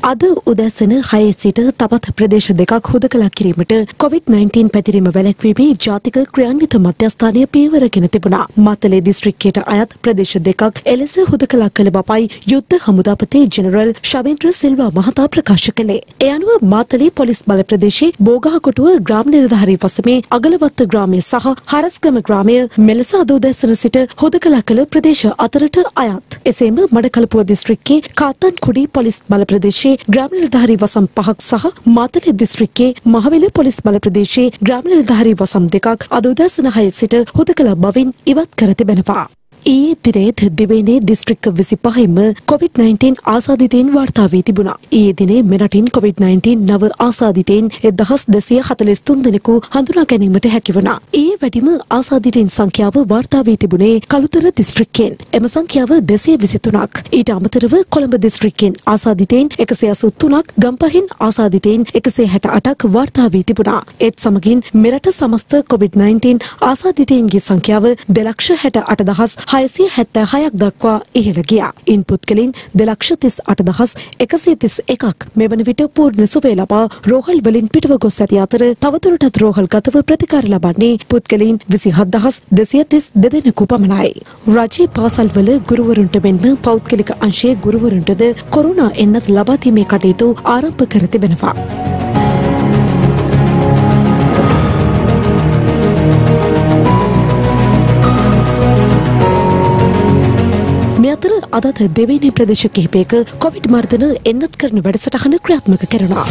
අද උදැසන 6 සිට තවත් ප්‍රදේශ දෙකක් හුදකලා කිරීමට COVID-19 පැතිරීම වැළැක්වීමේ ජාතික ක්‍රියාන්විත මධ්‍යස්ථානය පියවරගෙන තිබුණා. මාතලේ දිස්ත්‍රික්කයට අයත් ප්‍රදේශ දෙකක් එලෙස හුදකලා කළ බවයි යුද්ධ හමුදාපති ජෙනරල් ශවේන්ද්‍ර සිල්වා මහතා ප්‍රකාශ කළේ. ඒ අනුව මාතලේ පොලිස් බල ප්‍රදේශයේ බෝගහකොටුව ග්‍රාම නිලධාරී වසමේ අගලවත්ත ග්‍රාමය සහ හරස්ගම ග්‍රාමය මෙලෙස අද උදැසන සිට හුදකලා කළ ප්‍රදේශ අතරට අයත්. එසේම මඩකලපුව දිස්ත්‍රික්කයේ කාතන්කුඩි පොලිස් බල ප්‍රදේශයේ ග්‍රාම නිලධාරී වසම් 5ක් සහ මාතලේ දිස්ත්‍රික්කයේ මහවිල පොලිස් බල ප්‍රදේශයේ ග්‍රාම නිලධාරී වසම් 2ක් අද උදැසන 6 සිට හුදකලා බවින් ඉවත් කර තිබෙනවා. ඊයේ දිනේත් දිවයිනේ දිස්ත්‍රික්ක 25ම COVID-19 ආසාදිතයින් වාර්තා වී තිබුණා. ඊයේ දිනේ මෙරටින් COVID-19 නව ආසාදිතයින් 1243 දෙනෙකු හඳුනා ගැනීමට හැකි වුණා. ඊයේ වැඩිම ආසාදිතයින් සංඛ්‍යාව වාර්තා වී තිබුණේ කළුතර දිස්ත්‍රික්කයෙන්. එම සංඛ්‍යාව 223ක්. ඊට අමතරව කොළඹ දිස්ත්‍රික්කයෙන් ආසාදිතයින් 183ක්, ගම්පහින් ආසාදිතයින් 168ක් වාර්තා වී තිබුණා. ඒත් සමගින් මෙරට සමස්ත COVID-19 ආසාදිතයින්ගේ සංඛ්‍යාව 2,68,676ක් දක්වා ඉහළ ගියා. ඉන් පුද්ගලයන් 2,38,131ක් මෙවන විට පූර්ණ සුවය ලබා රෝහල් වලින් පිටව ගොස් ඇති අතර තවදුරටත් රෝහල් ගතව ප්‍රතිකාර ලබන්නේ පුද්ගලයන් 27,232 දෙනෙකු පමණයි. රජයේ පාසල්වල ගුරුවරුන්ට මෙන්ම පෞද්ගලික අංශයේ ගුරුවරුන්ටද කොරෝනා එන්නත් ලබා දීමේ කටයුතු ආරම්භ කර තිබෙනවා. අතර අදත් දෙවැනි ප්‍රදේශ කිහිපයක කොවිඩ් මර්ධන එන්නත් කරන වැඩසටහන ක්‍රියාත්මක කරනවා.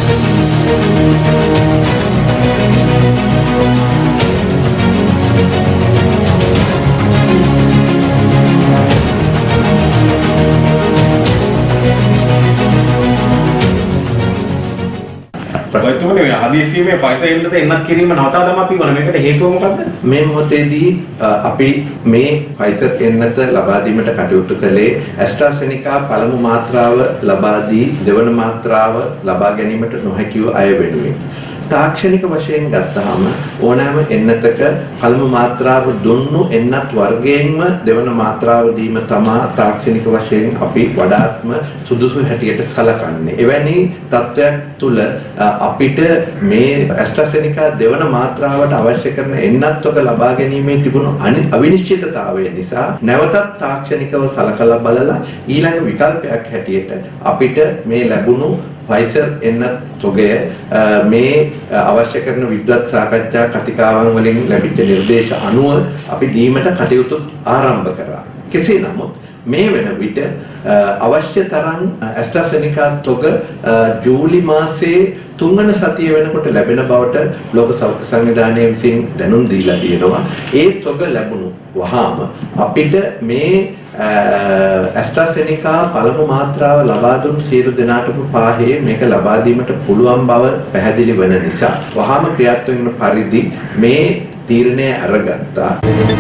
ප්‍රතිතුමනි මේ ආදීසීමේ පයිසා එන්නත එන්නත් කිරීම නවතා දමා තිබුණා. මේකට හේතුව මොකද්ද? මේ මොහොතේදී අපි මේ ෆයිසර් එන්නත ලබා දීමට කටයුතු කළේ ඇස්ට්‍රාසෙනිකා පළමු මාත්‍රාව ලබා දී දෙවන මාත්‍රාව ලබා ගැනීමට නොහැකිව අය වෙනුවෙන්. තාක්ෂණික වශයෙන් ගත්තාම ඕනෑම එන්නතක පළමු මාත්‍රාව දුන්නු එන්නත් වර්ගයෙන්ම දෙවන මාත්‍රාව දීම තමා තාක්ෂණික වශයෙන් අපි වඩාත්ම සුදුසු හැටියට සලකන්නේ. එවැනි තත්ත්වයක් තුළ අපිට මේ ඇස්ට්‍රාසෙනිකා දෙවන මාත්‍රාවට අවශ්‍ය කරන එන්නත්වක ලබා ගැනීමේ තිබුණු අවිනිශ්චිතතාවය නිසා නැවතත් තාක්ෂණිකව සලකලා බලලා ඊළඟ විකල්පයක් හැටියට අපිට මේ ලැබුණු ෆයිසර් එන්නත් තොගය මේ අවශ්‍ය කරන විද්වත් සාකච්ඡා කතිකාවන් වලින් ලැබිච්ච නිර්දේශ අනුව අපි දීමට කටයුතු ආරම්භ කරා. කෙසේ නමුත් මේ වෙන විට අවශ්‍ය තරම් ඇස්ට්‍රාසෙනිකා තොග ජූලි මාසයේ 3 වන සතිය වෙනකොට ලැබෙන බවට ලෝක සෞඛ්‍ය සංවිධානය විසින් දැනුම් දීලා තියෙනවා. ඒ තොග ලැබුණු වහාම අපිට මේ ඇස්ට්‍රාසෙනිකා පළමු මාත්‍රාව ලබා දුන් සියලු දෙනාටම පාහේ මේක ලබා දීමට පුළුවන් බව පැහැදිලි වන නිසා වහාම ක්‍රියාත්මක වන පරිදි මේ තීරණය අරගත්තා.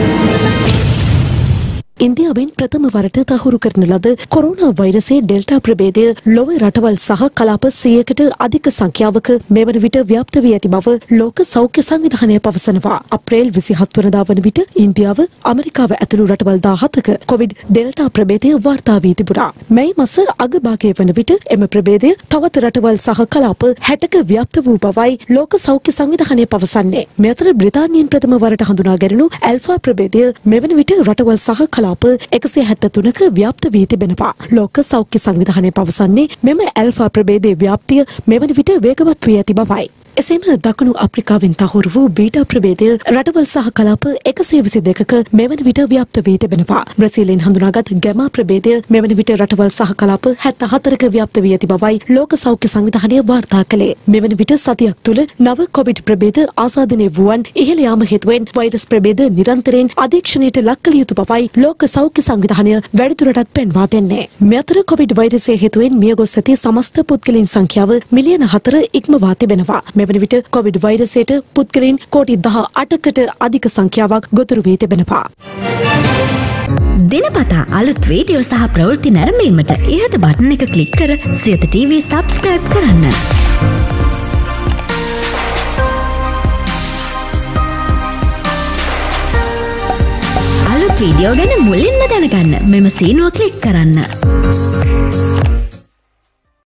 ඉන්දියාවෙන් ප්‍රථම වරට තහවුරු කරන ලද කොරෝනා වෛරසයේ ඩෙල්ටා ප්‍රභේදය ලොව රටවල් සහ කලාප 100කට අධික සංඛ්‍යාවක මෙවන විට ව්‍යාප්ත වී ඇති බව ලෝක සෞඛ්‍ය සංවිධානය පවසනවා. අප්‍රේල් 27 වනදා වන විට ඉන්දියාව, ඇමරිකාව ඇතුළු රටවල් 17ක කොවිඩ් ඩෙල්ටා ප්‍රභේදය වාර්තා වී තිබුණා. මැයි මාස අගභාගයේ වන විට එම ප්‍රභේදය තවත් රටවල් සහ කලාප 60ක ව්‍යාප්ත වූ බවයි ලෝක සෞඛ්‍ය සංවිධානය පවසන්නේ. මේ අතර බ්‍රිතාන්‍යයෙන් ප්‍රථම වරට හඳුනා ගැනුණු ඇල්ෆා ප්‍රභේදය මෙවන විට රටවල් සහ කලාප 173ක ව්‍යාප්ත වී තිබෙනවා. ලෝක සෞඛ්‍ය සංවිධානය පවසන්නේ මෙම ඇල්ෆා ප්‍රභේදයේ ව්‍යාප්තිය මෙවන විට වේගවත් වී ඇති බවයි. එසේම දකුණු අප්‍රිකාවෙන් තහවුරු වූ බීටා ප්‍රභේදය රටවල් සහ කලාප 122ක මෙවන විට ව්‍යාප්ත වී තිබෙනවා. බ්‍රසීලයෙන් හඳුනාගත් ගැමා ප්‍රභේදය මෙවන විට රටවල් සහ කලාප 74ක ව්‍යාප්ත වී ඇති බවයි ලෝක සෞඛ්‍ය සංවිධානය වාර්තා කළේ. මෙවන විට සතියක් තුළ නව කොවිඩ් ප්‍රභේද ආසාදනය වූවන් ඉහළ යාම හේතුවෙන් වෛරස් ප්‍රභේද නිරන්තරයෙන් අධීක්ෂණයට ලක් කළ යුතු බවයි ලෝක සෞඛ්‍ය සංවිධානය වැඩිදුරටත් පෙන්වා දෙන්නේ. මේ අතර කොවිඩ් වෛරසය හේතුවෙන් මියගොස් ඇති සමස්ත පුද්ගලයන් සංඛ්‍යාව මිලියන 4 ඉක්මවා තිබෙනවා. මෙවන විට කොවිඩ් වෛරසයට පුද්ගලයන් කෝටි 18කට අධික සංඛ්‍යාවක් ගොදුරු වී තිබෙනවා. දිනපතා අලුත් වීඩියෝ සහ ප්‍රවෘත්ති නැරඹීමට ඉහත බටන් එක ක්ලික් කර සියත TV subscribe කරන්න. අලුත් වීඩියෝ ගැන මුලින්ම දැනගන්න මෙම සීනුව ක්ලික් කරන්න.